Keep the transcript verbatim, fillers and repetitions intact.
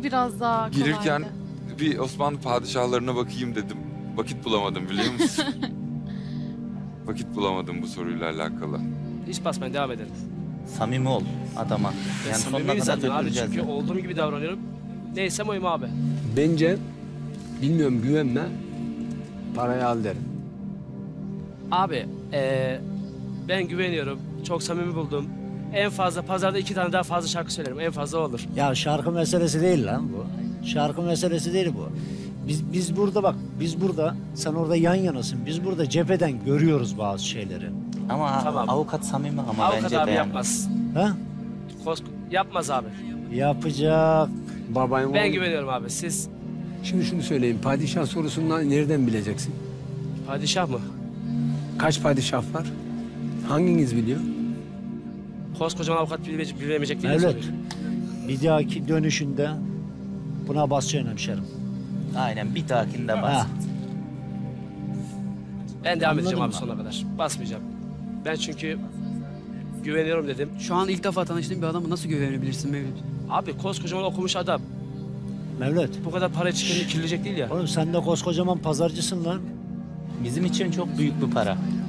biraz daha kolaydı. Gelirken bir Osmanlı padişahlarına bakayım dedim. Vakit bulamadım biliyor musun? Vakit bulamadım bu soruyla alakalı. Hiç basmayın, devam edelim. Samimi ol adama. Ben Yani sonuna samimi kadar zaten abi, götüreceğiz. çünkü yani. olduğum gibi davranıyorum. Neysem oyum abi. Bence bilmiyorum güvenme. Parayı al derim. Abi ee, ben güveniyorum. Çok samimi buldum. En fazla pazarda iki tane daha fazla şarkı söylerim. En fazla olur. Ya şarkı meselesi değil lan bu. Şarkı meselesi değil bu. Biz biz burada bak, biz burada, sen orada yan yanasın. Biz burada cepheden görüyoruz bazı şeyleri. Ama Tamam. avukat samimi ama Avukat bence abi de yani. yapmaz. Ha? Kos yapmaz abi. Yapacak. Babayım Ben oğlum. güveniyorum abi. Siz Şimdi şunu söyleyeyim. Padişah sorusundan nereden bileceksin? padişah mı? Kaç padişah var? Hanginiz biliyor? Koskocaman avukat bilemeyecek, bilemeyecek diye Evet. soruyor. Bir dahaki dönüşünde buna basacaksın hemşerim. Aynen bir dahakinde bas. Ha. Ben devam Anladın edeceğim abi mı? sonuna kadar. Basmayacağım. Ben çünkü güveniyorum dedim. Şu an ilk defa tanıştığın bir adama nasıl güvenebilirsin Mevlüt? Abi koskocaman okumuş adam. Mevlüt, Bu kadar para çıkınca kirleyecek değil ya. oğlum sen de koskocaman pazarcısın lan. Bizim için çok büyük bir para.